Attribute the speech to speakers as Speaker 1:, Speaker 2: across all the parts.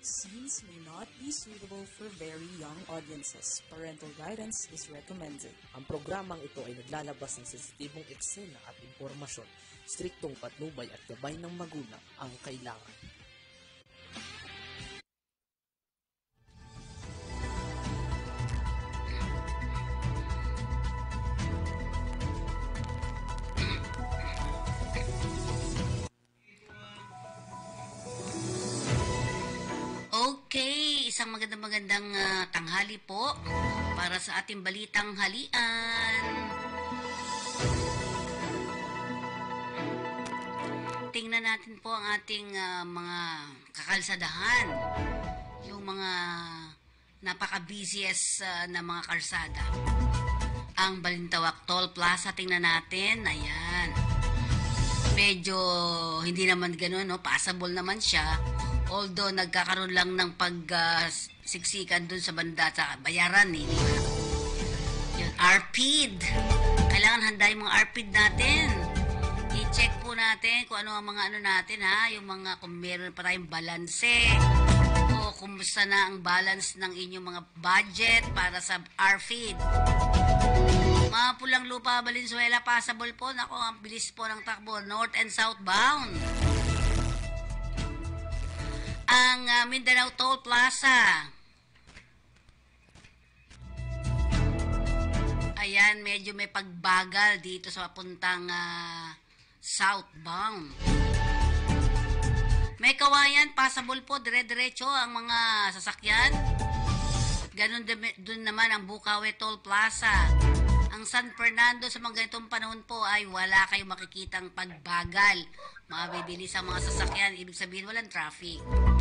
Speaker 1: Scenes may not be suitable for very young audiences. Parental guidance is recommended.
Speaker 2: Ang programang ito ay naglalabas ng sensitibong eksena at impormasyon. Striktong patnubay at gabay ng magulang ang kailangan.
Speaker 3: Okay, isang magandang tanghali po para sa ating balitang halian. Tingnan natin po ang ating mga kakalsadahan. Yung mga napaka-busiest na mga kalsada. Ang Balintawak Toll Plaza, tingnan natin. Ayan. Medyo hindi naman gano'n, no? Passable naman siya. Although nagkakaroon lang ng pagsiksikan dun sa banda sa bayaran, di ba? Yun, RPID. Kailangan handayin mga RPID natin. I-check po natin kung ano ang mga ano natin, ha? Yung mga, kung meron pa tayong balanse, o kumusta na ang balance ng inyong mga budget para sa RPID. Mga pulang lupa, Valenzuela, passable po. Nako, ang bilis po ng takbo. North and southbound. Ang Mindanao Toll Plaza. Ayan, medyo may pagbagal dito sa papuntang southbound. May Kawayan, passable po, dire-diretso ang mga sasakyan. Ganon dun naman ang Bukawe Toll Plaza. Ang San Fernando sa mga ganitong panahon po ay wala kayong makikitang pagbagal. Mabibilis ang mga sasakyan, ibig sabihin walang traffic.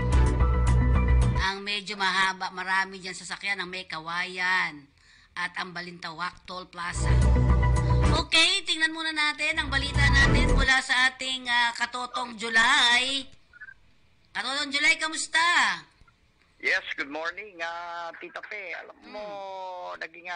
Speaker 3: Ang medyo mahaba, marami dyan sasakyan, ang May Kawayan at ang Balintawak Toll Plaza. Okay, tingnan muna natin ang balita natin mula sa ating Katotong July. Katotong July, kamusta?
Speaker 4: Yes, good morning, Tita Pe. Alam mo, naging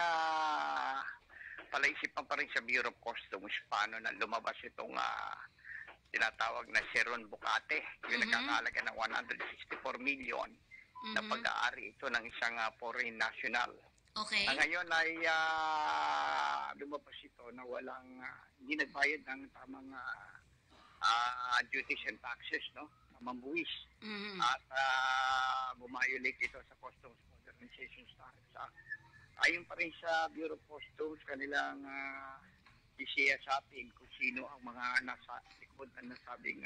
Speaker 4: palaisipan pa rin sa Bureau of Customs paano na lumabas itong tinatawag na Sharon Bucate, yung nagkakalaga ng 164 million na pag-aari ito ng isang foreign national.
Speaker 3: Okay.
Speaker 4: Ngayon ay lumabas ito na walang, hindi nagbayad ng tamang duties and taxes, no? Tamang buwis. At bumayolate ito sa Customs Modernization Standards Act. Ayon pa rin sa Bureau of Customs, kanilang isiyasapin kung sino ang mga nasa likod ng nasabing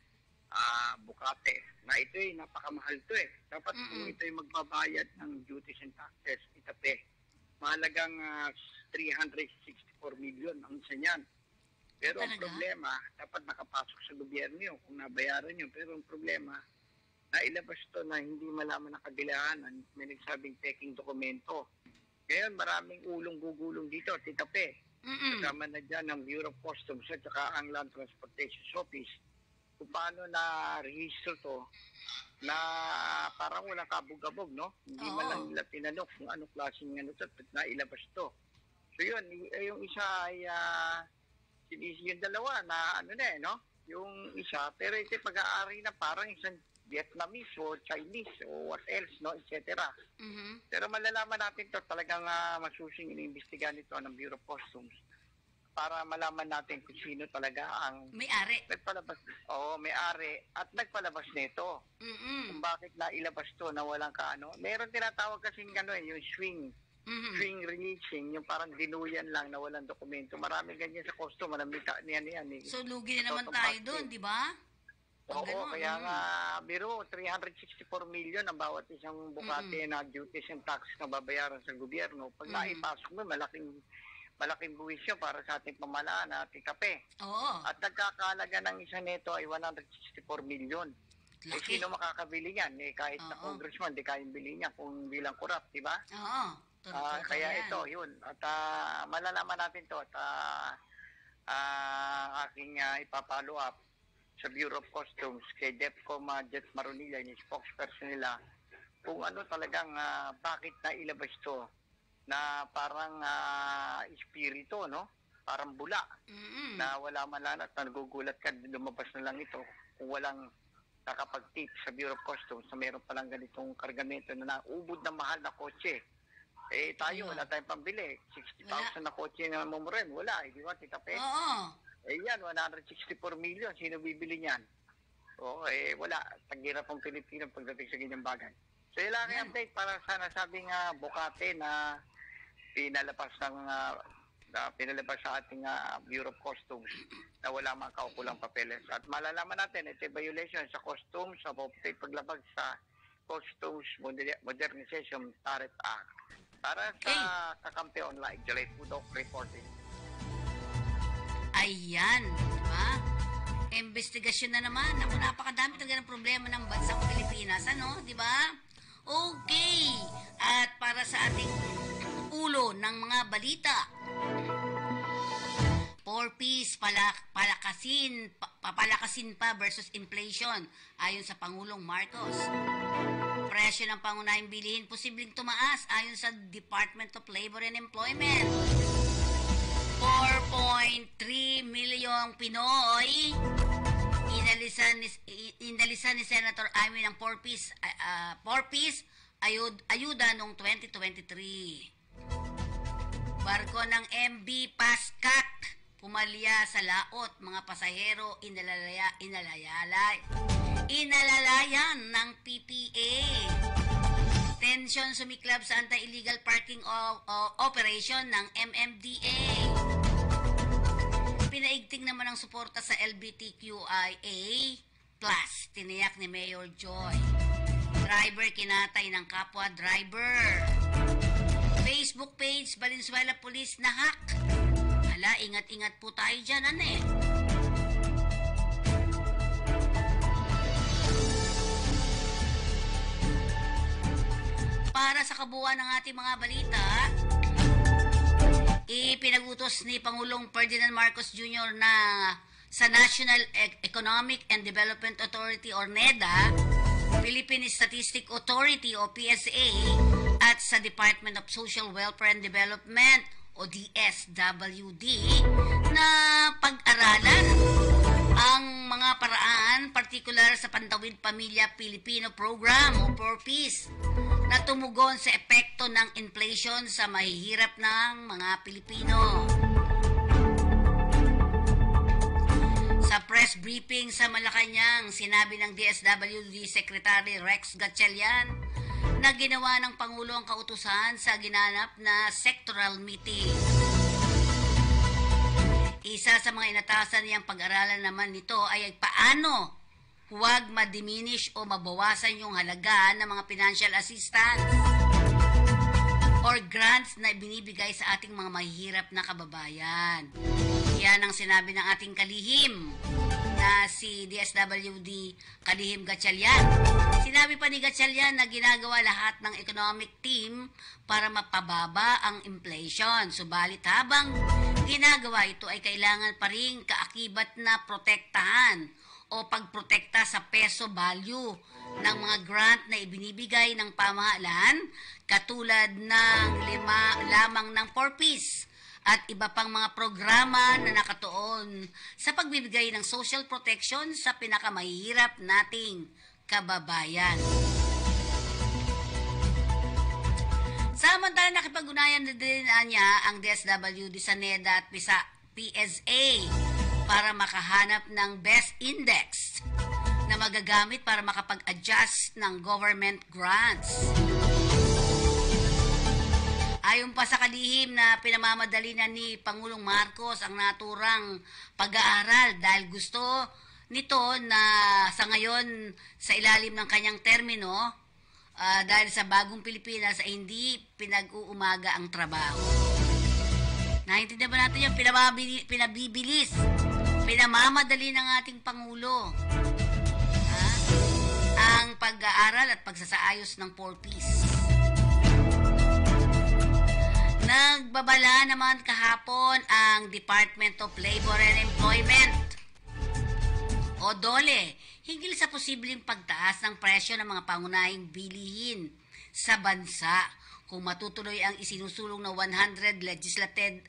Speaker 4: Bukate. Na ito ay napakamahal to eh. Dapat kung ito ay magbabayad ng duties and taxes, itape, mahalagang 364 million ang isa niyan. Pero ang problema, dapat nakapasok sa gobyerno yun kung nabayaran yun. Pero ang problema, nailabas to na hindi malaman ng kabilahanan, may nagsabing peking dokumento. Ngayon, maraming ulong-gugulong dito, Tita Pe. Kasama na dyan ng Bureau of Customs at saka ang Land Transportation Office. Kung paano na-register to, na parang walang kabog-abog, no? Hindi man lang nila tinanong kung anong klaseng nailabas to. So yun, yung isa ay, yung dalawa na no? Yung isa, pero ito pag-aari na parang isang Vietnamese o Chinese o what else, no, etc. Pero malalaman natin to talagang masusing iniimbestigahan nito ng Bureau of Customs para malaman natin kung sino talaga ang
Speaker 3: may-ari.
Speaker 4: Nagpalabas. Oo, may-ari at nagpalabas nito. Kung bakit nailabas to na walang kaano. Meron tinatawag kasing yung swing releasing, yung parang dinuyan lang na walang dokumento. Marami ganyan sa custom, maramita niyan.
Speaker 3: So lugi na naman tayo doon, di ba?
Speaker 4: Oo, kaya nga, biro, 364 million ang bawat isang Bukate na duties and tax na babayaran sa gobyerno. Pag naipasok mo, malaking buwis yun para sa ating pamalaan na tikape.
Speaker 3: Oo.
Speaker 4: At nagkakalaga ng isa nito ay 164 million. Eh, sino makakabili yan? Eh, kahit na congressman, di kayang bili niya kung bilang kurap, di ba?
Speaker 3: Oo.
Speaker 4: Kaya ito, yun. At malalaman natin to at aking ipapalo up sa Bureau of Customs kay DEFCOM Jet Maronilla, yung spokesperson nila, kung ano talagang bakit nailabas to na parang espiritu, no? Parang bula na wala man lang at nagugulat ka, lumabas na lang ito kung walang nakapag-tip sa Bureau of Customs na meron palang ganitong kargamento na naubod na mahal na kotse. Tayo, wala tayong pambili. 60,000 na kotse na mumurin. Wala, di ba, Tita Pet?
Speaker 3: Oo.
Speaker 4: Yan, 164 million. Sino bibili niyan? Wala. Taghirap ang Pilipino pagdating sa ganyang bagay. So, ilang update para sa nasabing bukate na pinalabas sa ating Bureau of Customs na wala mga kaukulang papeles. At malalaman natin, ito violation sa customs, sa paglabag sa Customs Modernization Tariff Act. Para sa kakampi online, Jalay Pudok reporting.
Speaker 3: Ayan, di ba? Investigasyon na naman. Ako, napakadami talaga ng problema ng bansang Pilipinas, ano? Di ba? Okay. At para sa ating ulo ng mga balita, 4Ps papalakasin pa versus inflation ayon sa Pangulong Marcos. Presyo ng pangunahing bilihin posibleng tumaas ayon sa Department of Labor and Employment. 4.3 milyong Pinoy inalisan ni Senator Amy ng 4Ps ayuda noong 2023. Barko ng MV Pascat pumalya sa laot, mga pasahero inalalayan ng PPA. Tensyon sumiklab sa anti-illegal parking operation ng MMDA. Pinaigting naman ang suporta sa LGBTQIA+, tiniyak ni Mayor Joy. Driver kinatay ng kapwa driver. Facebook page Valenzuela Police na hack. Hala, ingat-ingat po tayo dyan, Para sa kabuuan ng ating mga balita, ipinagutos ni Pangulong Ferdinand Marcos Jr. na sa National Economic and Development Authority or NEDA, Philippine Statistic Authority o PSA, at sa Department of Social Welfare and Development o DSWD na pag-aralan ang mga paraan, partikular sa Pantawid Pamilya Pilipino Program o 4Ps na tumugon sa epekto ng inflation sa mahihirap ng mga Pilipino. Sa press briefing sa Malacanang, sinabi ng DSWD Secretary Rex Gatchalian na ginawa ng Pangulo ang kautusan sa ginanap na sectoral meeting. Isa sa mga inatasan niyang pag-aralan naman nito ay paano huwag ma-diminish o mabawasan yung halaga ng mga financial assistance or grants na binibigay sa ating mga mahihirap na kababayan. Yan ang sinabi ng ating kalihim na si DSWD Kalihim Gatchalian. Sinabi pa ni Gatchalian na ginagawa lahat ng economic team para mapababa ang inflation. Subalit habang ginagawa ito ay kailangan pa rin kaakibat na protektahan o pagprotekta sa peso value ng mga grant na ibinibigay ng pamahalaan katulad ng lamang ng 4Ps at iba pang mga programa na nakatuon sa pagbibigay ng social protection sa pinakamahirap nating kababayan. Samantala, nakipag-unayan na din niya ang DSWD sa NEDA at PSA para makahanap ng best index na magagamit para makapag-adjust ng government grants. Ayon pa sa kalihim na pinamamadali na ni Pangulong Marcos ang naturang pag-aaral dahil gusto nito na sa ngayon sa ilalim ng kanyang termino dahil sa bagong Pilipinas ay hindi pinag-uumaga ang trabaho. Naintindihan ba natin yung pinabibilis, pinamamadali ng ating Pangulo ang pag-aaral at pagsasaayos ng 4Ps. Nagbabala naman kahapon ang Department of Labor and Employment o DOLE hinggil sa posibleng pagtaas ng presyo ng mga pangunahing bilihin sa bansa kung matutuloy ang isinusulong na 100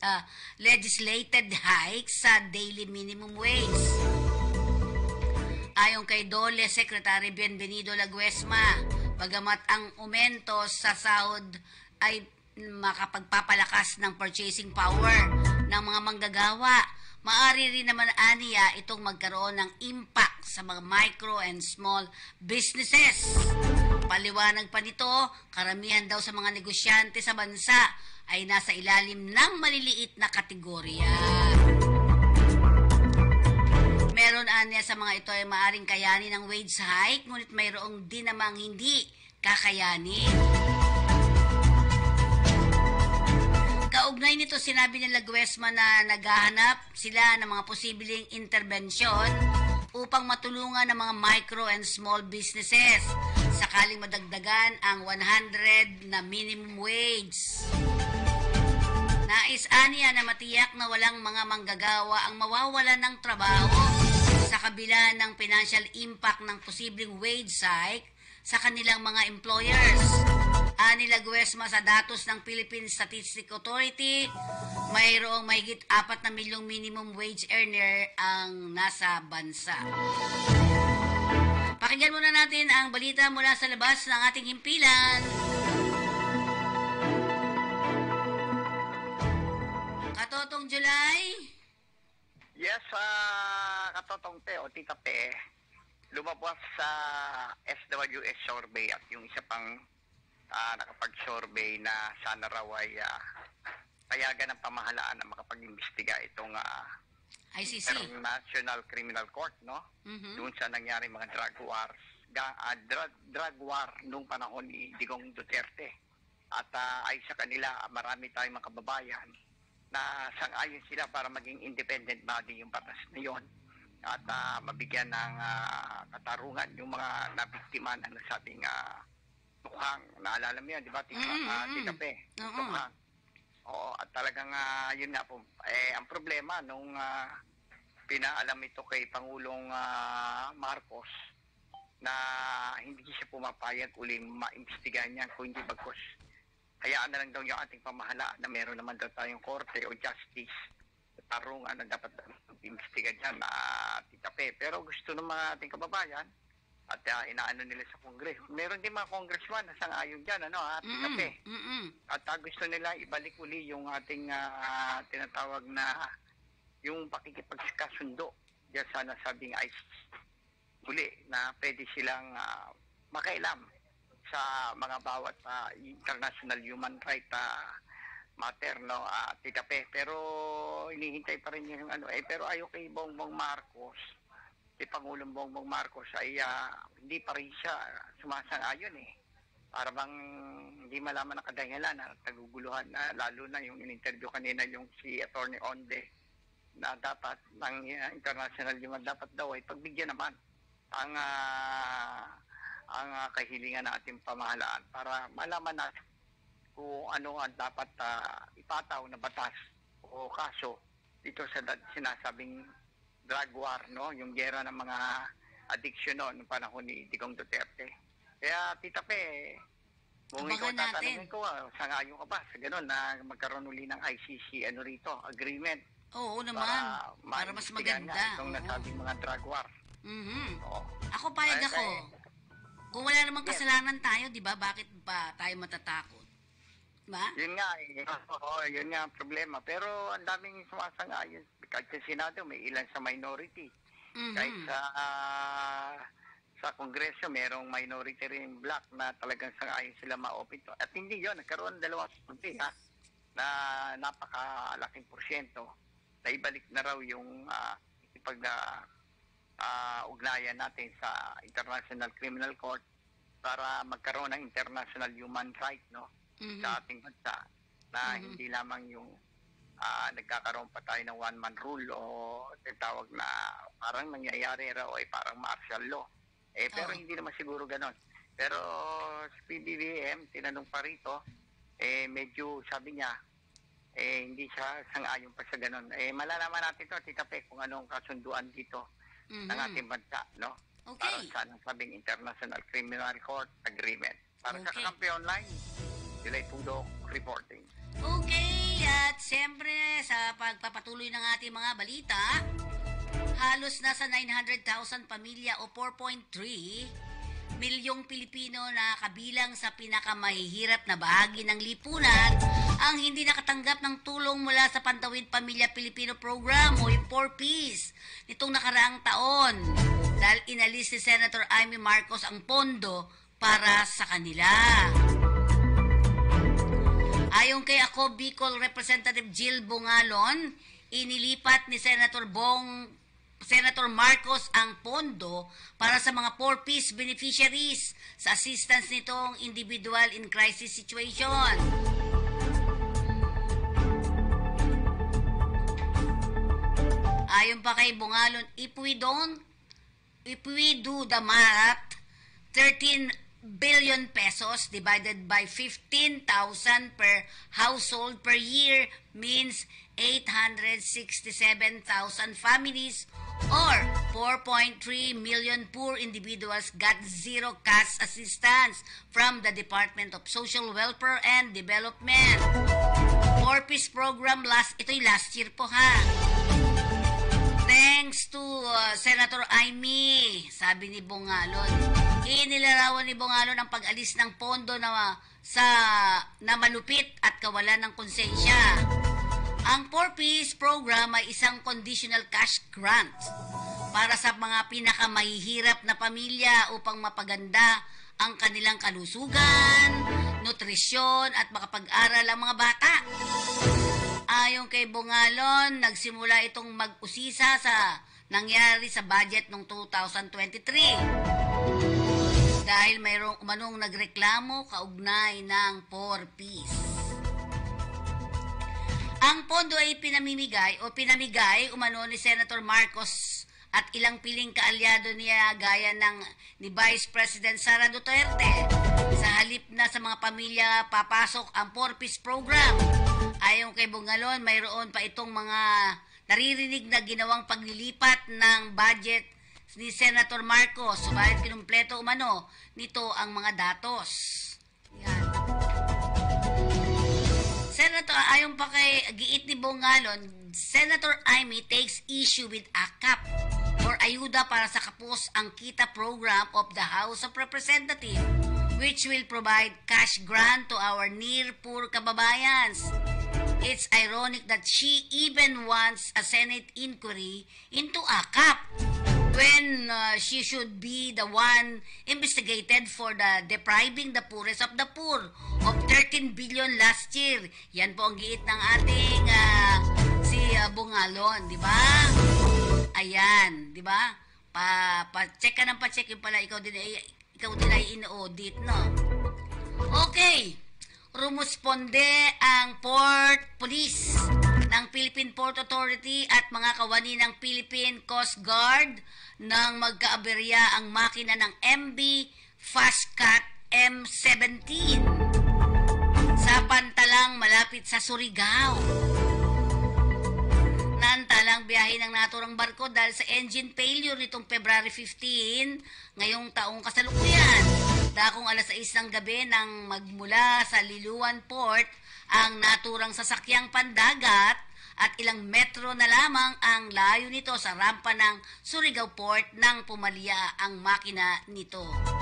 Speaker 3: legislated hikes sa daily minimum wage. Ayon kay DOLE Secretary Bienvenido Laguesma, bagamat ang umento sa sahod ay makapagpapalakas ng purchasing power ng mga manggagawa, maaari rin naman aniya itong magkaroon ng impact sa mga micro and small businesses. Paliwanag pa nito, karamihan daw sa mga negosyante sa bansa ay nasa ilalim ng maliliit na kategorya. Meron aniya sa mga ito ay maaaring kayanin ng wage hike, ngunit mayroong din namang hindi kakayanin. Kaugnay nito, sinabi ni Laguesma na naghahanap sila ng mga posibleng interbensyon upang matulungan ng mga micro and small businesses sakaling madagdagan ang 100 na minimum wage. Nais aniya na matiyak na walang mga manggagawa ang mawawalan ng trabaho sa kabila ng financial impact ng posibleng wage hike sa kanilang mga employers. Ani Laguesma, sa datos ng Philippine Statistics Authority, mayroong mahigit 4 na milyong minimum wage earner ang nasa bansa. Pakinggan muna natin ang balita mula sa labas ng ating himpilan. Katotong July?
Speaker 4: Yes, Katotong Te o Tita Pe, lumabas sa SWS survey at yung isa pang nakapag-survey na sana raw ay payagan ng pamahalaan na makapag-imbestiga itong
Speaker 3: ICC.
Speaker 4: International Criminal Court, no? Doon sa nangyari mga drug wars, drug war nung panahon ni Digong Duterte. At ay sa kanila, marami tayong mga kababayan na sang-ayon sila para maging independent body yung batas na yun. At mabigyan ng katarungan yung mga nabiktima na nasabing tukhang, naalala mo yun, di ba? Tita Pe, tukhang. Oo, at talagang yun nga po, ang problema nung pinaalam ito kay Pangulong Marcos na hindi siya pumapayag uling maimbestigahan niya kung hindi bagkos. Hayaan na lang daw yung ating pamahalaan na meron naman daw tayong korte o justice, tarungan na dapat imbestigahan dyan, Tita Pe. Pero gusto ng mga ating kababayan, at inaano nila sa Congress. Meron din mga congressman na sang-ayon dyan, Tita Pe. At gusto nila ibalik uli yung ating tinatawag na yung pakikipagkasundo diyan sa nasabing ICC. Uli na pwede silang makailam sa mga bawat international human right matter, no, Tita Pe. Pero hinihintay pa rin yung pero ayaw kay Bongbong Marcos, si Pangulong Bongbong Marcos ay hindi pa rin siya sumasang-ayon Para bang hindi malaman ang kadahilan na naguguluhan na lalo na yung in-interview kanina yung si Attorney Onde na dapat ng international human dapat daw ay pagbigyan naman ang kahilingan ng ating pamahalaan para malaman natin kung ano ang dapat ipataw na batas o kaso dito sa sinasabing drug war, no? Yung gera ng mga addiction noong panahon ni Digong Duterte. Kaya, Tita Pe, kung ikaw tatanungin ko, sangayon ka ba sa ganun na magkaroon uli ng ICC, agreement?
Speaker 3: Oo naman, para mas maganda.
Speaker 4: Itong nasabing mga drug war.
Speaker 3: Ako payag ako. Kung wala namang kasalanan tayo, di ba, bakit ba tayo matatakot? Ba?
Speaker 4: Yun nga, yun nga ang problema. Pero ang daming sumasang-ayon. Kahit sa Senado, may ilan sa minority. Kahit sa Kongreso, merong minority rin black na talagang sang-ayon sila ma-open to. At hindi yun, nagkaroon dalawang punti, na napakalaking porsyento na ibalik na raw yung ugnayan natin sa International Criminal Court para magkaroon ng international human rights, no? Sa ating bansa na hindi lamang yung nagkakaroon pa tayo ng one-man rule o tawag na parang nangyayari raw ay parang martial law. Pero hindi naman siguro ganon. Pero sa PBBM, tinanong pa rito, medyo sabi niya, hindi siya sang-ayon pa sa ganon. Malalaman natin to, Tita Pe, kung anong kasunduan dito ng ating bansa, no?
Speaker 3: Okay.
Speaker 4: Para sa sabing International Criminal Court Agreement. Para sa Kakampi Online, July Pudok reporting.
Speaker 3: Okay, at siyempre sa pagpapatuloy ng ating mga balita, halos nasa 900,000 pamilya o 4.3 milyong Pilipino na kabilang sa pinakamahihirap na bahagi ng lipunan ang hindi nakatanggap ng tulong mula sa Pantawid Pamilya Pilipino Program o yung 4Ps nitong nakaraang taon dahil inalis ni Senator Amy Marcos ang pondo para sa kanila. Ayon kay ako, Bicol Representative Jill Bungalon, inilipat ni Senator Marcos ang pondo para sa mga 4Ps beneficiaries sa assistance nitong individual in crisis situation. Ayon pa kay Bungalon, if we do the math, 13 billion pesos divided by 15,000 per household per year means 867,000 families or 4.3 million poor individuals got zero cash assistance from the Department of Social Welfare and Development. 4Ps program last year po ha. Thanks to Senator Amy, sabi ni Bungalon. Inilarawan ni Bungalon ang pag-alis ng pondo na malupit at kawalan ng konsensya. Ang 4Ps program ay isang conditional cash grant para sa mga pinakamahihirap na pamilya upang mapaganda ang kanilang kalusugan, nutrisyon at makapag-aral ang mga bata. Ayon kay Bungalon, nagsimula itong mag-usisa sa nangyari sa budget noong 2023 dahil mayroong umanong nagreklamo kaugnay ng 4Ps. Ang pondo ay pinamigay umano ni Senator Marcos at ilang piling kaalyado niya gaya ni Vice President Sara Duterte sa halip na sa mga pamilya papasok ang 4Ps program. Ayon kay Bungalon, mayroon pa itong mga naririnig na ginawang paglilipat ng budget ni Senator Marcos, subalit kinumpleto umano nito ang mga datos. Yan. Senator, ayon pa kay giit ni Bungalon, Senator Amy takes issue with AKAP or ayuda para sa kapos ang kita program of the House of Representatives, which will provide cash grant to our near-poor kababayans. It's ironic that she even wants a Senate inquiry into AKAP when she should be the one investigated for the depriving the poorest of the poor of 13 billion last year. Yan po ang giit ng ating si Bungalon, di ba? Ayan, di ba? Pa-check ka ng pa-check yung pala ikaw din ay in-audit, no? Okay. Rumusponde ang Port Police ng Philippine Port Authority at mga kawani ng Philippine Coast Guard nang magkaaberya ang makina ng MV Fastcat M17 sa pantalang malapit sa Surigao. Nantalang biyahe ng naturang barko dahil sa engine failure nitong February 15 ngayong taong kasalukuyan. Dakong alas 6 ng gabi nang magmula sa Liluan Port ang naturang sasakyang pandagat at ilang metro na lamang ang layo nito sa rampa ng Surigao Port nang pumalya ang makina nito.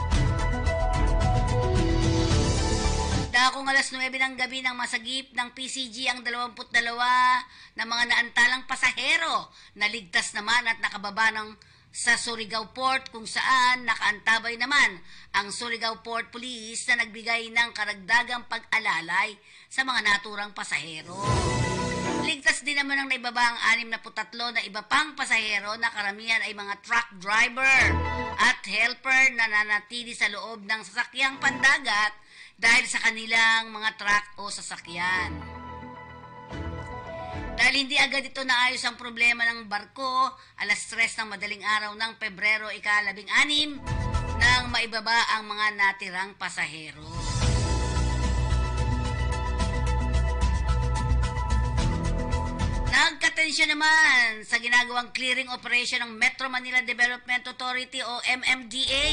Speaker 3: Dakong alas 9 ng gabi nang masagip ng PCG ang 22 na mga naantalang pasahero na ligtas naman at nakababa sa Surigao Port kung saan nakaantabay naman ang Surigao Port Police na nagbigay ng karagdagang pag-alalay sa mga naturang pasahero. Ligtas din naman ang naibaba ang 63 na iba pang pasahero na karamihan ay mga truck driver at helper na nanatili sa loob ng sasakyang pandagat dahil sa kanilang mga truck o sasakyan. Dahil hindi agad ito naayos ang problema ng barko, alas 3 ng madaling araw ng Pebrero ika-16 nang maibaba ang mga natirang pasahero. Nagkatensya naman sa ginagawang clearing operation ng Metro Manila Development Authority o MMDA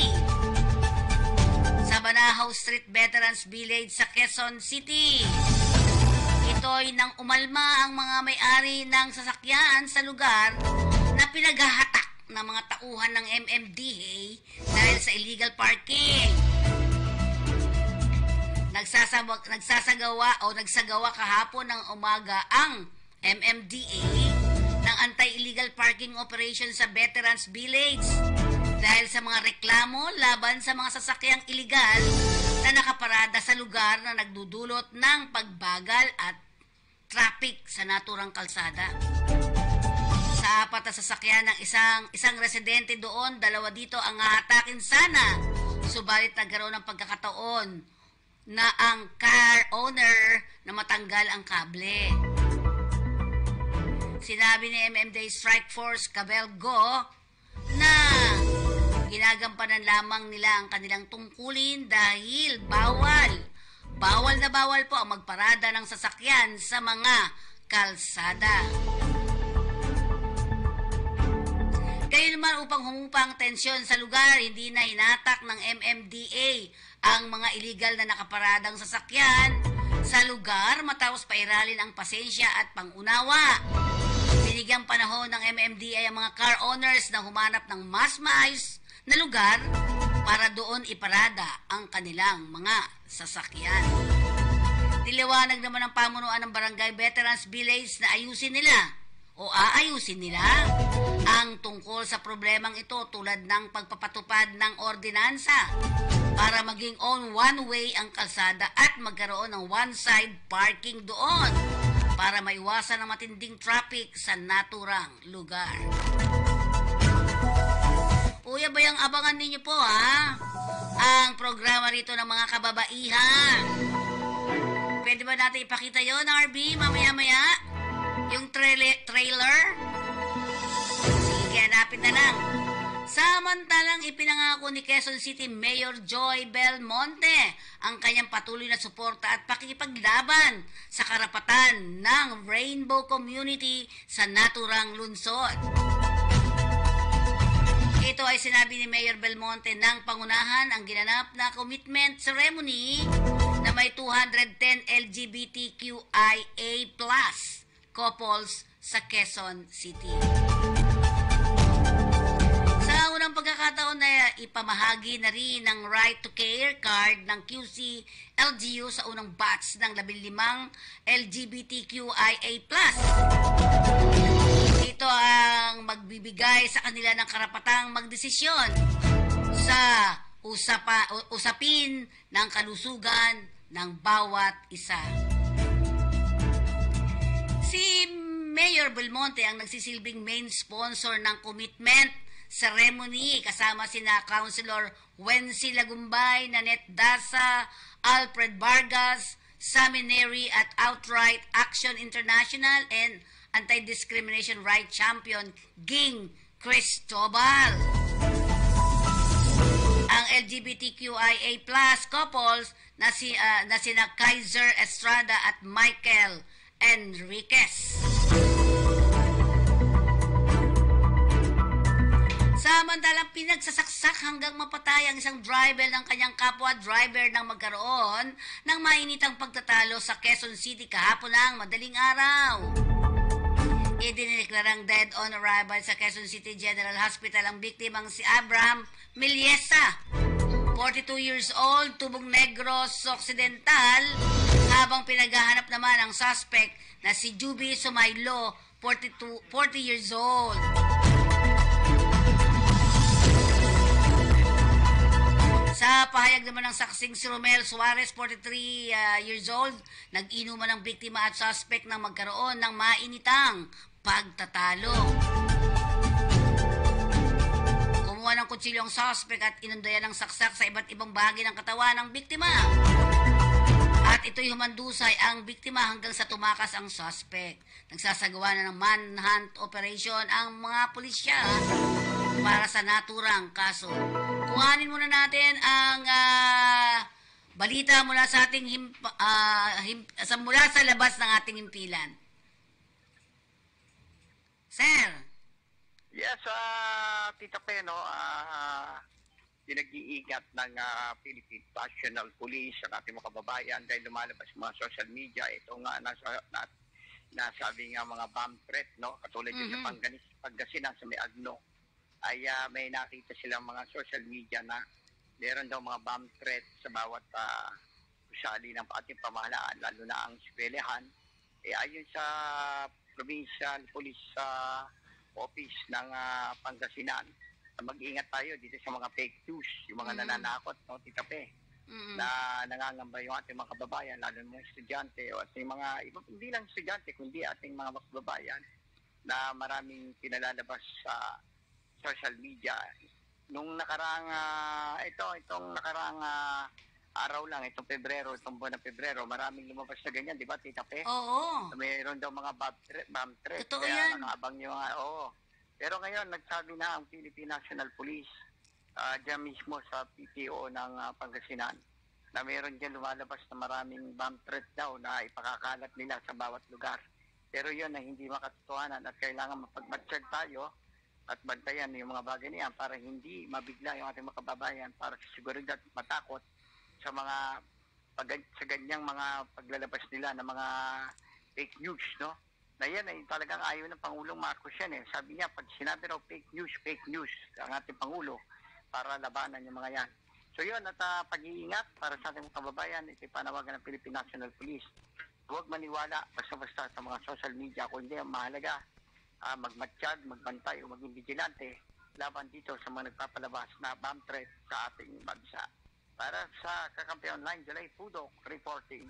Speaker 3: sa Banahaw Street Veterans Village sa Quezon City. Ito'y nang umalma ang mga may-ari ng sasakyan sa lugar na pinaghahatak ng mga tauhan ng MMDA dahil sa illegal parking. Nagsagawa kahapon ng umaga ang MMDA ng anti-illegal parking operation sa Veterans Village dahil sa mga reklamo laban sa mga sasakyang iligal na nakaparada sa lugar na nagdudulot ng pagbagal at traffic sa naturang kalsada. Sa apat na sasakyan ng isang residente doon, 2 dito ang hahatakin sana. Subalit nagkaroon ng pagkakataon na ang car owner na matanggal ang kable. Sinabi ni MMDA Strike Force Cabelgo na ginagampanan lamang nila ang kanilang tungkulin dahil bawal po ang magparada ng sasakyan sa mga kalsada. Gayunman upang humupa ang tensyon sa lugar, hindi na hinatak ng MMDA ang mga illegal na nakaparadang sasakyan sa lugar matapos pairalin ang pasensya at pangunawa. Binigyang panahon ng MMDA ang mga car owners na humanap ng mas maayos na lugar para doon iparada ang kanilang mga sasakyan. Niliwanag naman ng pamunuan ng Barangay Veterans Village na aayusin nila ang tungkol sa problemang ito tulad ng pagpapatupad ng ordinansa para maging one-way ang kalsada at magkaroon ng one-side parking doon para maiwasan ang matinding traffic sa naturang lugar. Uya ba yung abangan ninyo po ang programa rito ng mga kababaihan? Pwede ba natin ipakita yon, RB, mamaya-maya? Yung trailer? Sige, hanapin na lang. Samantalang ipinangako ni Quezon City Mayor Joy Belmonte ang kanyang patuloy na suporta at pakikipaglaban sa karapatan ng Rainbow Community sa naturang lungsod. Ito ay sinabi ni Mayor Belmonte ng pangunahan ang ginanap na commitment ceremony na may 210 LGBTQIA+ couples sa Quezon City. Sa unang pagkakataon na ipamahagi na rin ng Right to Care card ng QC LGU sa unang batch ng 15 LGBTQIA+. Ito ang magbibigay sa kanila ng karapatang magdesisyon sa usapin ng kalusugan ng bawat isa. Si Mayor Belmonte ang nagsisilbing main sponsor ng commitment ceremony kasama sina Councilor Wency Lagumbay, Nanette Daza, Alfred Vargas, Samineri at Outright Action International and Anti-Discrimination Right Champion Ging Cristobal. Ang LGBTQIA+ couples na sina Kaiser Estrada at Michael Enriquez. Samantalang pinagsasaksak hanggang mapatay ang isang driver ng kanyang kapwa driver nang magkaroon ng mainitang pagtatalo sa Quezon City kahapon ng madaling araw. Idineklarang dead on arrival sa Quezon City General Hospital ang biktimang si Abraham Miliesa, 42 years old, Tubong Negros Occidental, habang pinaghahanap naman ang suspect na si Juby Sumaylo, 40 years old. Sa pahayag naman ng saksing si Romel Suarez, 43 years old, nag-inuman ng biktima at suspect na magkaroon ng mainitang pagtatalo. Kumuha ng kutsilyo ang suspect at inundayan ng saksak sa iba't ibang bahagi ng katawan ng biktima. At ito'y humandusay ang biktima hanggang sa tumakas ang suspect. Nagsasagawa na ng manhunt operation ang mga pulisya para sa naturang kaso. Kuhanin muna natin ang balita mula sa ating mula sa labas ng ating himpilan. Sir.
Speaker 4: Yes, Tita Peno, pinag-iingat ng Philippine National Police ang ating mga kababayan dahil lumalabas mga social media. Ito nga nasabi nga mga bomb threat, no? Katulad yung sa Pangasinan sa may Agno. ay may nakita silang mga social media na meron daw mga bomb threat sa bawat usali ng ating pamahalaan, lalo na ang eskwelahan. Ayon sa Provincial Police Office ng Pangasinan, mag-iingat tayo dito sa mga fake news, yung mga nananakot, no, Tita Pe, na nangangamba yung ating mga kababayan, lalo ng mga estudyante o ating mga, hindi lang estudyante, kundi ating mga kababayan na maraming pinalalabas sa social media. Nung nakaraang, itong nakaraang araw lang, itong buwan ng Pebrero, maraming lumabas na ganyan, di ba, Tita Pe?
Speaker 3: Oo.
Speaker 4: Mayroon daw mga bomb threat.
Speaker 3: Totoo
Speaker 4: Kaya
Speaker 3: yan.
Speaker 4: nakaabang yung, oo. Pero ngayon, nagsabi na ang Philippine National Police, dyan mismo sa PTO ng Pangasinan, na mayroon dyan lumalabas na maraming bomb threat daw na ipakakalat nila sa bawat lugar. Pero yun na hindi makatotohanan at kailangan mapagmatsyag tayo at bantayan yung mga bagay niyan para hindi mabigla yung ating mga kababayan, para sa seguridad matakot sa mga sa ganyang mga paglalabas nila ng mga fake news, no? Na yan ay talagang ayaw ng Pangulong Marcos yan. Sabi niya, pag sinabi raw fake news ang ating Pangulo para labanan yung mga yan. So yun, at pag-iingat para sa ating mga kababayan, ito panawagan ng Philippine National Police. Huwag maniwala basta-basta sa mga social media, kundi ang mahalaga magmatsyag, magbantay o maging vigilante laban dito sa mga nagpapalabas na bomb threat sa ating bansa. Para sa Kakampi Online, Jalay Pudok reporting.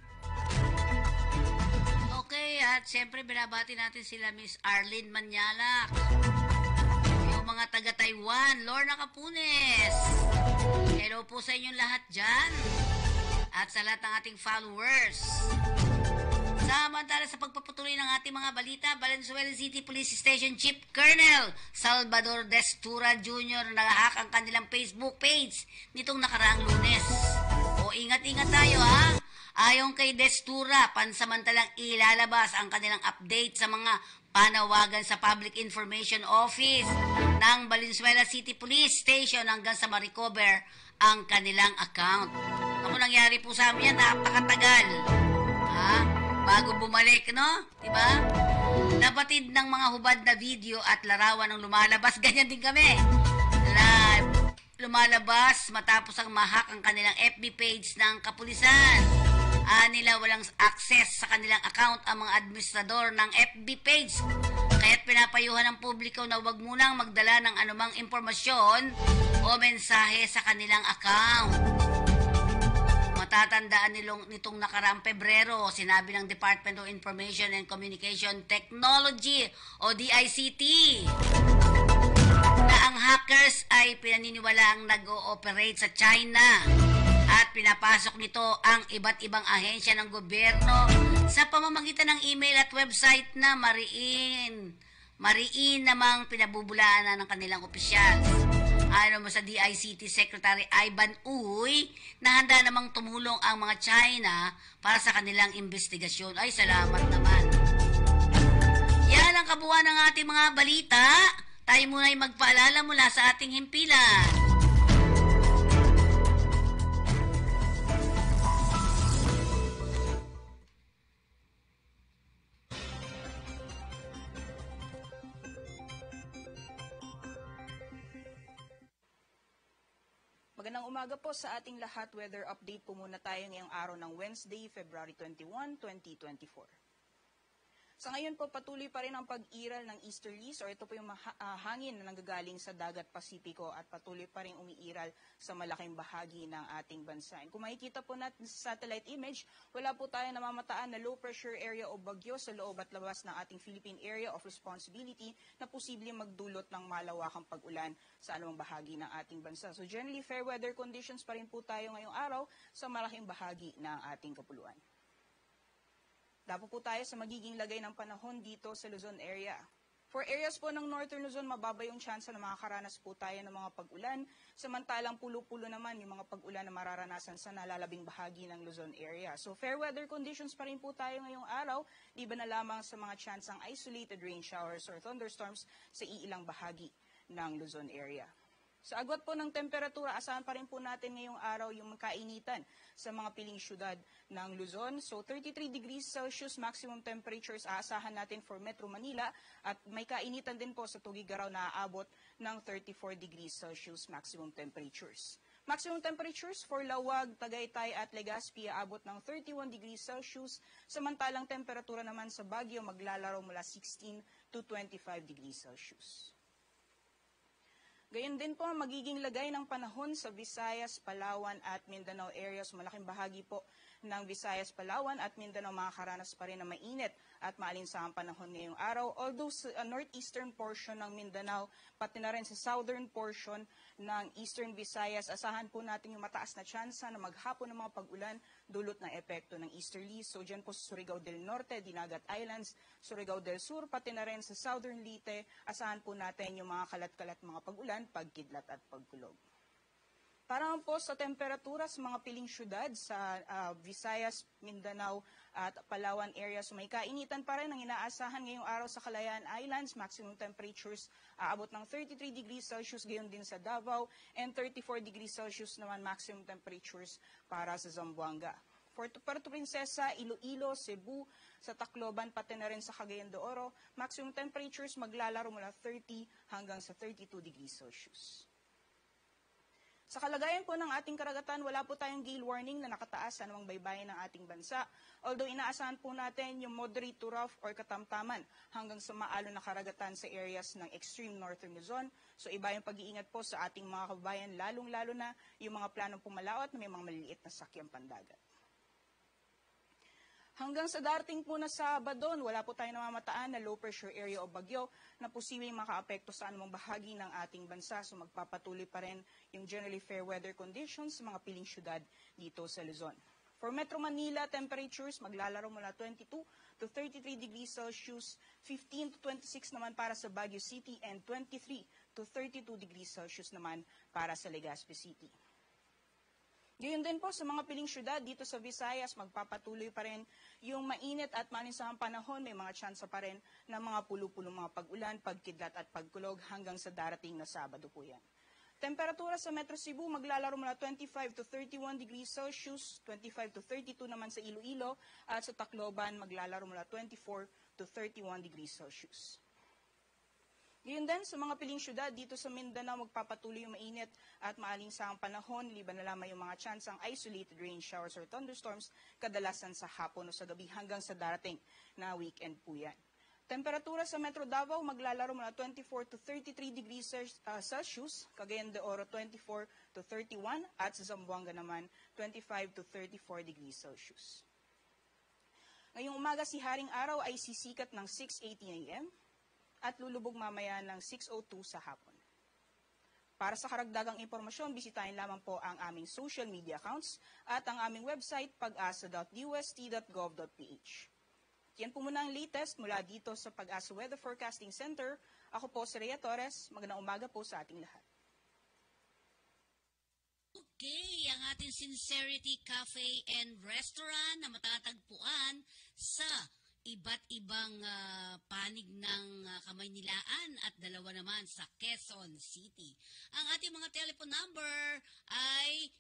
Speaker 3: Okay, at siyempre binabati natin sila Miss Arlene Manyalak, yung mga taga-Taiwan, Lorna Capunes. Hello po sa inyong lahat dyan. At sa lahat ng ating followers. Samantala sa pagpapatuloy ng ating mga balita, Valenzuela City Police Station Chief Colonel Salvador Destura Jr. nag-hack ang kanilang Facebook page nitong nakaraang Lunes. O ingat-ingat tayo ha. Ayon kay Destura, pansamantalang ilalabas ang kanilang update sa mga panawagan sa Public Information Office ng Valenzuela City Police Station hanggang sa ma-recover ang kanilang account. Ako nangyari po sa amin yan, napakatagal. Bago bumalik, no? Diba? Napatid ng mga hubad na video at larawan ng lumalabas. Ganyan din kami. Lumalabas matapos ang mahak ang kanilang FB page ng kapulisan. Nila walang access sa kanilang account ang mga administrador ng FB page. Kaya't pinapayuhan ng publiko na huwag munang magdala ng anumang impormasyon o mensahe sa kanilang account. Matatandaan nitong nakaraang Pebrero, sinabi ng Department of Information and Communication Technology o DICT na ang hackers ay pinaniniwalaang nag-ooperate sa China at pinapasok nito ang iba't ibang ahensya ng gobyerno sa pamamagitan ng email at website na mariin namang pinabubulaan ng kanilang opisyal. Ayon mo sa DICT Secretary Ivan Uy, na handa namang tumulong ang mga China para sa kanilang investigasyon. Ay, salamat naman. Yan ang kabuuan ng ating mga balita. Tayo muna ay magpaalala mula sa ating himpilan.
Speaker 1: Magandang umaga po sa ating lahat. Weather update po muna tayo ngayong araw ng Wednesday, February 21, 2024. Sa ngayon po, patuloy pa rin ang pag-iral ng easterlies or ito po yung hangin na nanggagaling sa dagat Pasipiko at patuloy pa rin umiiral sa malaking bahagi ng ating bansa. And kung makikita po natin sa satellite image, wala po tayo namamataan na low pressure area o bagyo sa loob at labas ng ating Philippine Area of Responsibility na posibleng magdulot ng malawakang pag-ulan sa anumang bahagi ng ating bansa. So generally, fair weather conditions pa rin po tayo ngayong araw sa malaking bahagi ng ating kapuluan. Dapo po tayo sa magiging lagay ng panahon dito sa Luzon area. For areas po ng Northern Luzon, mababa yung tsansa na makakaranas po tayo ng mga pag-ulan. Samantalang pulo-pulo naman yung mga pag-ulan na mararanasan sa nalalabing bahagi ng Luzon area. So fair weather conditions pa rin po tayo ngayong araw, liban na lamang sa mga tsansang isolated rain showers or thunderstorms sa iilang bahagi ng Luzon area. Sa agwat po ng temperatura, asahan pa rin po natin ngayong araw yung kainitan sa mga piling syudad ng Luzon. So 33 degrees Celsius maximum temperatures aasahan natin for Metro Manila at may kainitan din po sa Tugigaraw na aabot ng 34 degrees Celsius maximum temperatures. Maximum temperatures for Lawag, Tagaytay at Legazpi aabot ng 31 degrees Celsius, samantalang temperatura naman sa Baguio maglalaro mula 16 to 25 degrees Celsius. Gayon din po ang magiging lagay ng panahon sa Visayas, Palawan at Mindanao areas. Malaking bahagi po ng Visayas, Palawan at Mindanao makakaranas pa rin na mainit at maalinsahang panahon ngayong araw. Although sa northeastern portion ng Mindanao, pati na rin sa southern portion ng Eastern Visayas, asahan po natin yung mataas na tsansa na maghapon ng mga pag-ulan dulot ng epekto ng easterlies. So dyan po sa Surigao del Norte, Dinagat Islands, Surigao del Sur, pati na rin sa southern Leyte, asahan po natin yung mga kalat-kalat mga pag-ulan, pagkidlat at pagkulog. Para po sa temperatura sa mga piling syudad sa Visayas, Mindanao at Palawan areas, may kainitan pa rin ang inaasahan ngayong araw sa Kalayaan Islands. Maximum temperatures aabot ng 33 degrees Celsius, gayon din sa Davao, and 34 degrees Celsius naman maximum temperatures para sa Zamboanga. Puerto Princesa, Iloilo, Cebu, sa Tacloban, pati na rin sa Cagayan de Oro, maximum temperatures maglalaro mula 30 hanggang sa 32 degrees Celsius. Sa kalagayan po ng ating karagatan, wala po tayong gale warning na nakataas sa anumang baybayin ng ating bansa. Although inaasahan po natin yung moderate to rough or katamtaman hanggang sa maalon na karagatan sa areas ng extreme northern Luzon. So iba yung pag-iingat po sa ating mga kababayan, lalong-lalo na yung mga planong pumalaot na may mga maliliit na sakyang pandagat. Hanggang sa darating po na Sabado, wala po tayong namamataan na low pressure area o bagyo na posibleng makaapekto sa anumang bahagi ng ating bansa. So magpapatuloy pa rin yung generally fair weather conditions sa mga piling syudad dito sa Luzon. For Metro Manila, temperatures maglalaro mula 22 to 33 degrees Celsius, 15 to 26 naman para sa Baguio City, and 23 to 32 degrees Celsius naman para sa Legazpi City. Gayon din po sa mga piling syudad dito sa Visayas, magpapatuloy pa rin yung mainit at maalinsahang panahon. May mga tsansa pa rin ng mga pulo-pulong mga pag-ulan, pagkidlat at pagkulog hanggang sa darating na Sabado po yan. Temperatura sa Metro Cebu maglalaro mula 25 to 31 degrees Celsius, 25 to 32 naman sa Iloilo, at sa Tacloban maglalaro mula 24 to 31 degrees Celsius. Ngayon din, sa mga piling syudad dito sa Mindanao, magpapatuloy yung mainit at maalinsahang panahon, liban na lamang yung mga tsansang isolated rain showers or thunderstorms, kadalasan sa hapon o sa gabi hanggang sa darating na weekend po yan. Temperatura sa Metro Davao maglalaro mula 24 to 33 degrees Celsius, Cagayan de Oro 24 to 31, at sa Zamboanga naman 25 to 34 degrees Celsius. Ngayong umaga si Haring Araw ay sisikat ng 6:18 a.m. at lulubog mamaya ng 6:02 sa hapon. Para sa karagdagang impormasyon, bisitahin lamang po ang aming social media accounts at ang aming website pag-asa.dust.gov.ph. Yan po muna ang latest mula dito sa Pag-asa Weather Forecasting Center. Ako po si Rhea Torres. Magandang umaga po sa ating lahat.
Speaker 3: Okay, ang ating Sincerity Cafe and Restaurant na matatagpuan sa iba't ibang panig ng Kamaynilaan at dalawa naman sa Quezon City. Ang ating mga telephone number ay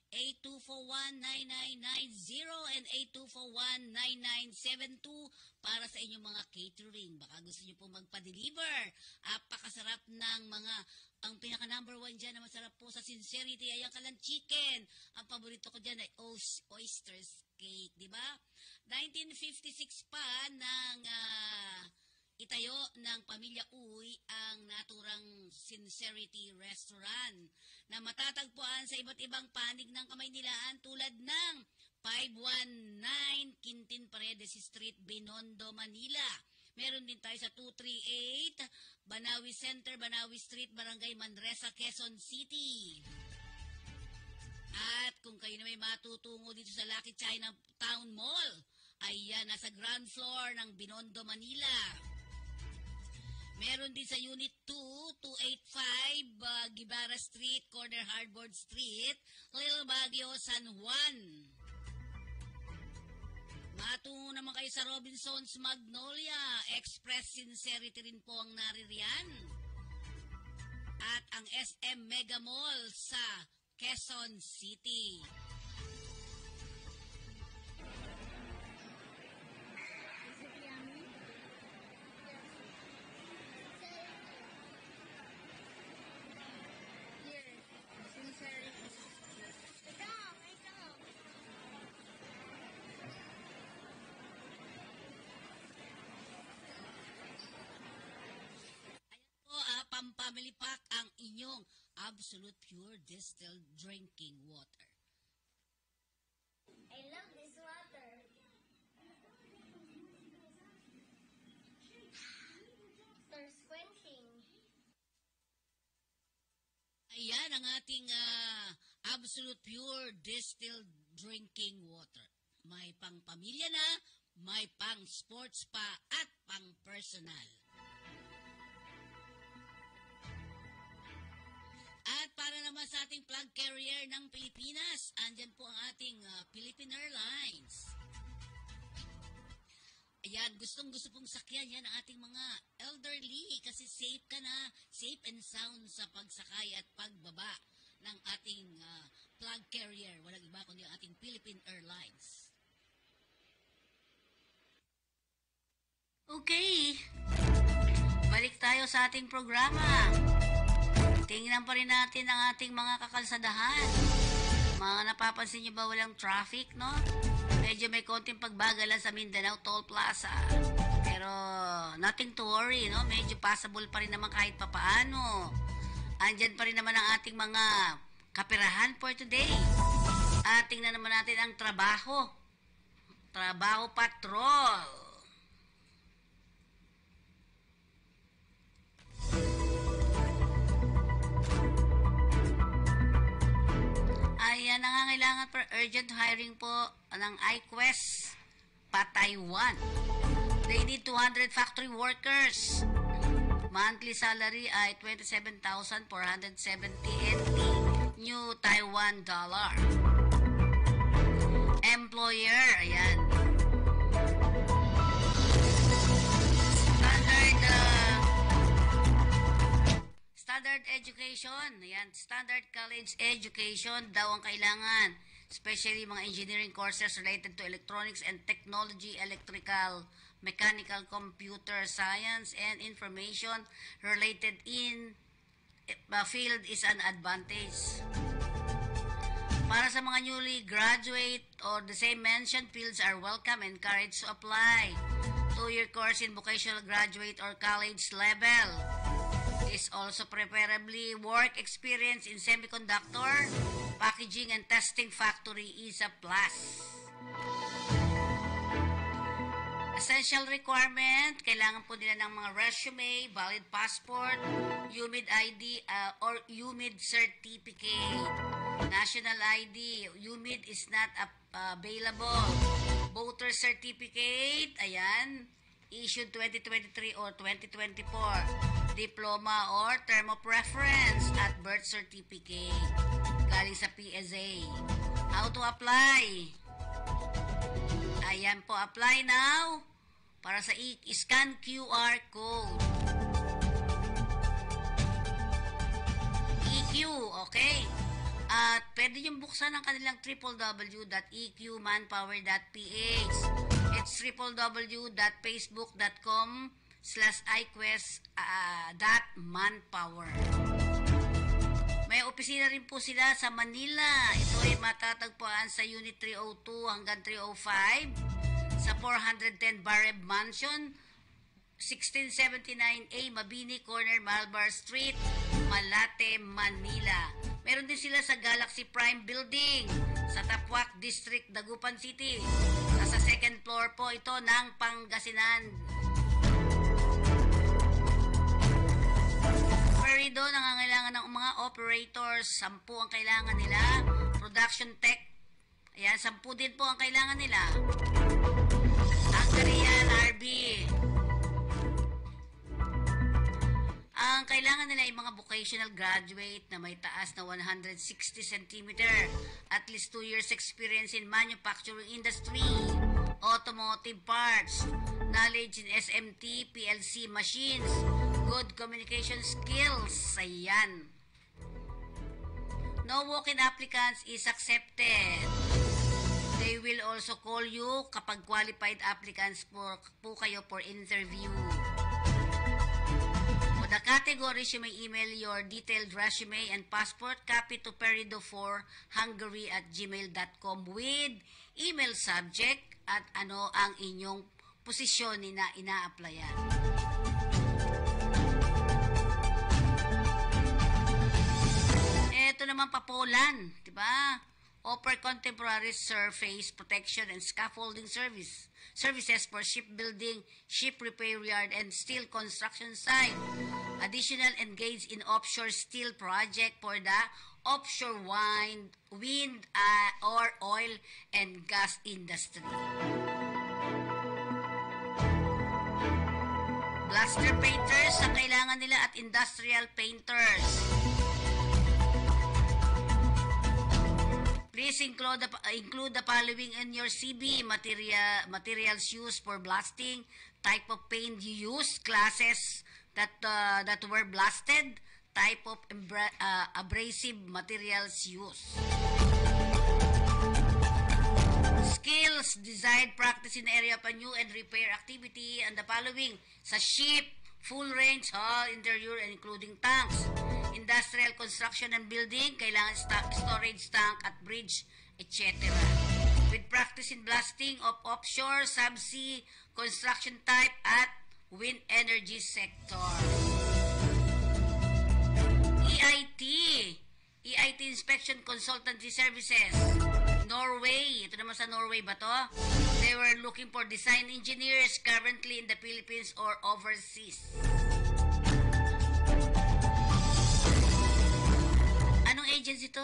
Speaker 3: 8241-9990 and 8241-9972 para sa inyong mga catering. Baka gusto nyo po magpa-deliver. Apakasarap ng mga, ang pinaka-number 1 dyan na masarap po sa Sincerity ay ang kalan chicken. Ang paborito ko dyan ay oysters cake, di ba? 1956 pa ng itayo ng Pamilya Uy ang naturang Sincerity Restaurant na matatagpuan sa iba't ibang panig ng Kamaynilaan tulad ng 519 Quintin Paredes Street, Binondo, Manila. Meron din tayo sa 238 Banawi Center, Banawi Street, Barangay Manresa, Quezon City. At kung kayo na may matutungo dito sa Lucky China Town Mall, ayan, nasa ground floor ng Binondo, Manila. Meron din sa Unit 2, 285 Gibara Street, corner Hardboard Street, Little Baguio, San Juan. Matungo naman kayo sa Robinson's Magnolia, Express Sincerity rin po ang naririyan. At ang SM Mega Mall sa Quezon City. Family Pack ang inyong absolute pure distilled drinking water.
Speaker 5: I love this water. Thirst quenching.
Speaker 3: Ayan ang ating absolute pure distilled drinking water. May pang pamilya na, may pang sports pa, at pang personal. At para naman sa ating flag carrier ng Pilipinas, andyan po ang ating Philippine Airlines. Ayan, gustong-gusto pong sakyan yan ang ating mga elderly kasi safe ka na, safe and sound sa pagsakay at pagbaba ng ating flag carrier. Walang iba kundi ang ating Philippine Airlines. Okay, balik tayo sa ating programa. Tingnan pa rin natin ang ating mga kakalsadahan. Mga napapansin nyo ba walang traffic, no? Medyo may konting pagbagalan sa Mindanao Toll Plaza. Pero nothing to worry, no? Medyo passable pa rin naman kahit papaano. Andyan pa rin naman ang ating mga kapirahan for today. At tingnan naman natin ang trabaho. Trabaho patrol. Ayan, nangangailangan for urgent hiring po ng iQuest Pataywan. They need 200 factory workers. Monthly salary ay 27,470 NT New Taiwan dollar. Employer, ayan. Standard education, ayan, standard college education daw ang kailangan. Especially mga engineering courses related to electronics and technology, electrical, mechanical, computer science, and information related in field is an advantage. Para sa mga newly graduate or the same mentioned fields are welcome and encouraged to apply. 2-year course in vocational graduate or college level. Is also preferably work experience in semiconductor, packaging, and testing factory is a plus. Essential requirement, kailangan po nila ng mga resume, valid passport, UMID ID or UMID certificate. National ID, UMID is not available. Voter certificate, ayan, issued 2023 or 2024. Diploma or term of reference at birth certificate galing sa PSA. How to apply? Ayan po, apply now para sa scan QR code. EQ, okay? At pwede niyong buksan ang kanilang www.eqmanpower.ph. It's www.facebook.com/iquest.manpower. May opisina rin po sila sa Manila. Ito ay matatagpuan sa Unit 302 hanggang 305 sa 410 Bareb Mansion, 1679A Mabini Corner, Malbar Street, Malate, Manila. Meron din sila sa Galaxy Prime Building sa Tapuac District, Dagupan City. Sa second floor po ito ng Pangasinan. Perido, nangangailangan ng mga operators. 10 ang kailangan nila. Production tech, ayan, 10 din po ang kailangan nila. Angkarian, RB. Ang kailangan nila ay mga vocational graduate na may taas na 160 cm, at least 2 years experience in manufacturing industry, automotive parts, knowledge in SMT, PLC machines, good communication skills. Ayan. No walk-in applicants is accepted. They will also call you kapag qualified applicants po kayo for interview. The categories, you may email your detailed resume and passport copy to perido4hungary@gmail.com with email subject at ano ang inyong posisyon na ina-applyan. naman papolan, di ba? Offer contemporary surface protection and scaffolding services for shipbuilding, ship repair yard, and steel construction site. Additional engage in offshore steel project for the offshore wind or oil and gas industry. Blaster painters ang kailangan nila at industrial painters. Please include the following in your CV: materials used for blasting, type of paint you use, classes that were blasted, type of abrasive materials used. Skills, desired practice in area of a new and repair activity, and the following: sa ship, full range, hull, interior, and including tanks. Industrial construction and building, kailangan storage tank at bridge, etc. With practice in blasting of offshore, subsea, construction type at wind energy sector. EIT Inspection Consultancy Services. Norway. Ito naman sa Norway ba to? They were looking for design engineers currently in the Philippines or overseas. Anong agency to?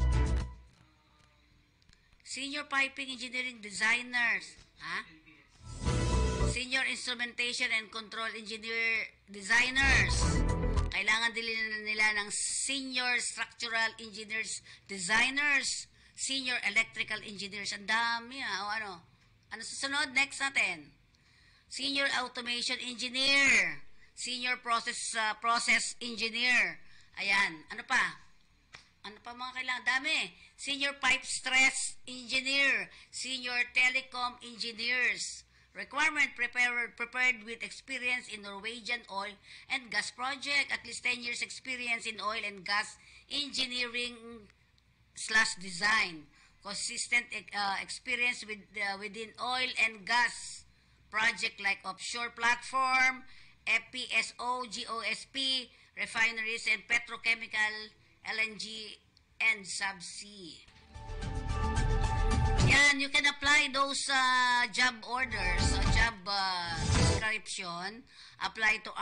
Speaker 3: Senior Piping Engineering Designers. Ha? Senior Instrumentation and Control Engineer Designers. Kailangan din nila ng Senior Structural Engineers Designers, Senior Electrical Engineers. Ang dami ha. O ano? Ano susunod? Next natin. Senior Automation Engineer, Senior Process Engineer. Ayan. Ano pa? Ano pa mga kailangan? Dami. Senior Pipe Stress Engineer, Senior Telecom Engineers. Requirement: prepared with experience in Norwegian oil and gas project, at least 10 years experience in oil and gas engineering/design, consistent experience within oil and gas project like offshore platform, FPSO, GOSP, refineries and petrochemical, LNG, and subsea. Yan, you can apply those job orders, job description. Apply to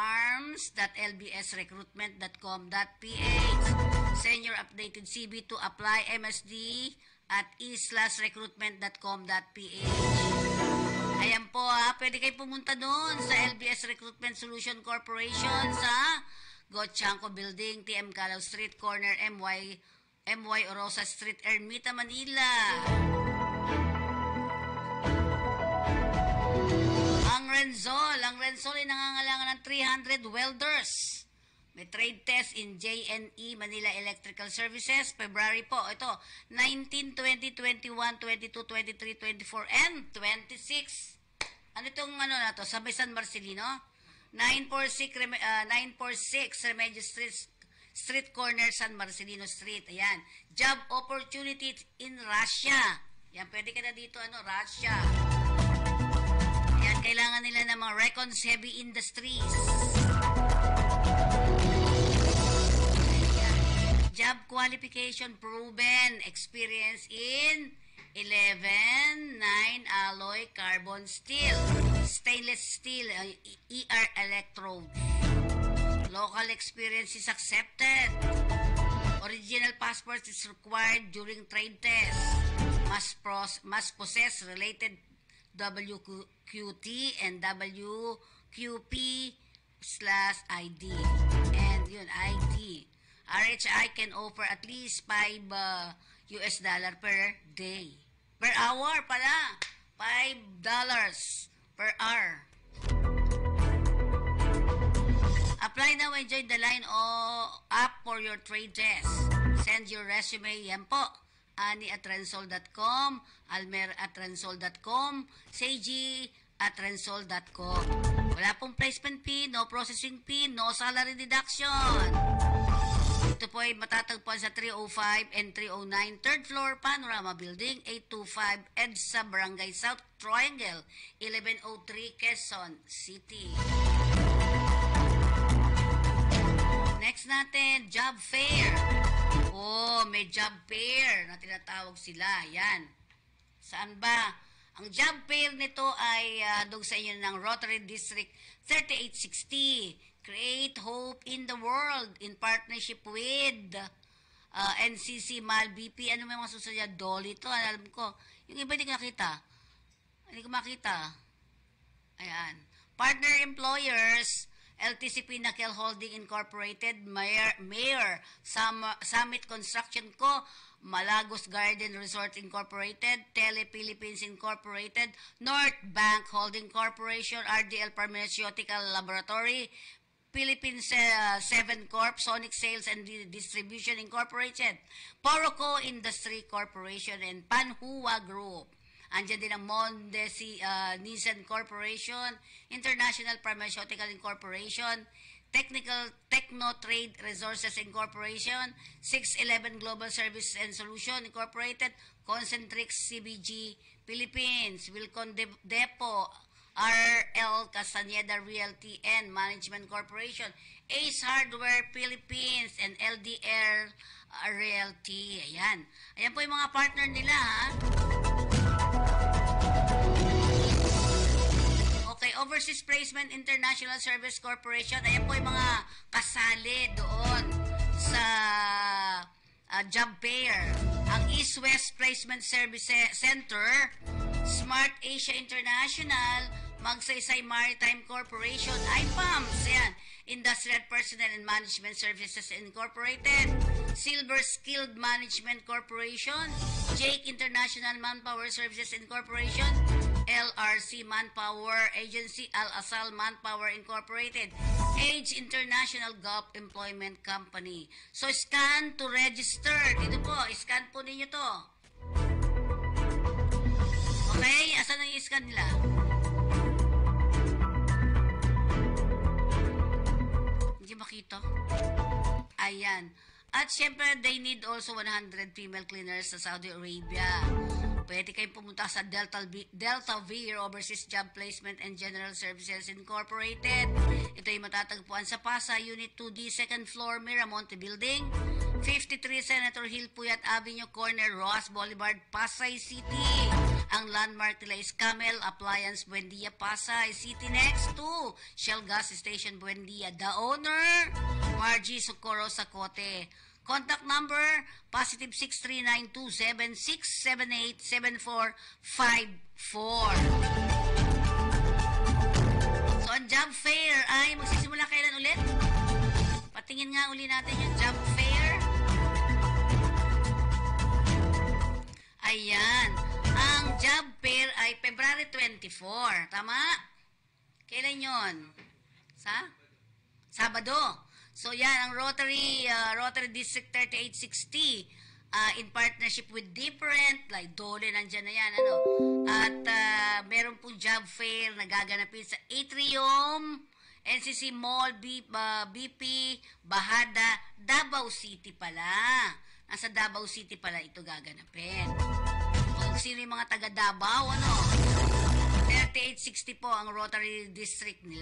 Speaker 3: arms.lbsrecruitment.com.ph. Send your updated CV to apply MSD at e/recruitment.com.ph. Ayan po pwede kayo pumunta doon sa LBS Recruitment Solution Corporation sa Gotchanco Building, TM Calao Street, corner MY Orosa Street, Ermita, Manila. Ang Renzol ay nangangailangan ng 300 welders. May trade test in JNE Manila Electrical Services, February po. Ito, 19, 20, 21, 22, 23, 24, and 26. Ano itong na to? Sabay San Marcelino? 946 Remedios Street Corner, San Marcelino Street. Ayan. Job opportunities in Russia. Yan, pwede ka na dito, Russia. Ayan, kailangan nila ng mga Recons Heavy Industries. Ayan. Job qualification: proven experience in 11, 9 alloy carbon steel, stainless steel, ER electrode. Local experience is accepted. Original passport is required during trade test. Must possess related WQT and WQP/ID. And yun, ID. RHI can offer at least $5 per day. Per hour pala. $5 per hour. Apply now and join the line up for your trade test. Send your resume. Yan po. Ani@rensol.com, Almer@rensol.com, Seiji@rensol.com. Wala pong placement fee, no processing fee, no salary deduction. Ito po ay matatagpuan sa 305 and 309 3rd floor, Panorama Building, 825 EDSA, Barangay South Triangle, 1103 Quezon City. Next natin, job fair. may job fair na tinatawag sila. Yan. Saan ba? Ang job fair nito ay doon sa inyo ng Rotary District 3860. Create Hope in the World in partnership with NCC, MAL, BP. Ano may mga susunod? Dolly to. Alam ko. Yung iba hindi ko nakita. Hindi ko makita. Ayan. Partner employers, LTC Pinnacle Holding Incorporated, Mayor Summit Construction Co., Malagos Garden Resort Incorporated, Tele Philippines Incorporated, North Bank Holding Corporation, RDL Pharmaceutical Laboratory, Philippines 7 Corp, Sonic Sales and Distribution Incorporated, Poroco Industry Corporation, and Panhua Group. Andiyan din ang Mondesi Nissan Corporation, International Pharmaceutical Incorporation, Techno Trade Resources Incorporation, 611 Global Services and Solution Incorporated, Concentrix CBG Philippines, Wilcon Depot, RL Castaneda Realty and Management Corporation, Ace Hardware Philippines, and LDR Realty. Ayan. Ayan po yung mga partner nila, ha? Okay, Overseas Placement International Service Corporation. Ayan po yung mga kasali doon sa job fair. Ang East-West Placement Service Center, Smart Asia International, Magsaysay Maritime Corporation, IPAMS, yan, Industrial Personnel and Management Services Incorporated, Silver Skilled Management Corporation, Jake International Manpower Services Incorporation, LRC Manpower Agency, Al-Asal Manpower Incorporated, Age International Gulf Employment Company. So, scan to register. Dito po, scan po ninyo to. Okay? Asan ang i-scan nila? Hindi makita. Ayan. At syempre, they need also 100 female cleaners sa Saudi Arabia. Pwede kayong pumunta sa Delta Veer Overseas Job Placement and General Services Incorporated. Ito ay matatagpuan sa Pasay, Unit 2D, 2nd floor, Miramonte Building, 53 Senator Hill Puyat Avenue, corner Roas Boulevard, Pasay City. Ang landmark nila is Camel Appliance, Buendia, Pasay City, next to Shell Gas Station, Buendia. The owner, Margie Socorro Sacote. Contact number, positive 6392-7678-7454. So, ang job fair ay magsisimula kailan ulit? Patingin nga uli natin yung job fair. Ayan. Ang job fair ay February 24. Tama? Kailan yun? Sabado. So yan, ang Rotary District 3860 in partnership with different, like Dole, nandyan na yan, ano. At meron pong job fair na gaganapin sa Atrium, NCC Mall, BP, Bahada, Davao City pala. Nasa Davao City pala ito gaganapin. Kung sino yung mga taga Davao, ano, 3860 po ang Rotary District nila.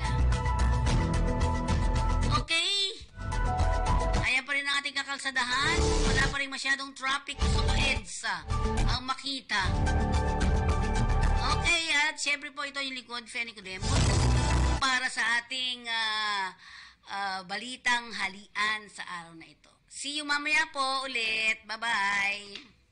Speaker 3: Okay. Ayan pa rin ang ating kakalsadahan. Wala pa rin masyadong traffic. So, EDSA ang makita. Okay, at syempre po ito yung likod, Feni Codemo, para sa ating balitang halian sa araw na ito. See you mamaya po ulit. Bye-bye.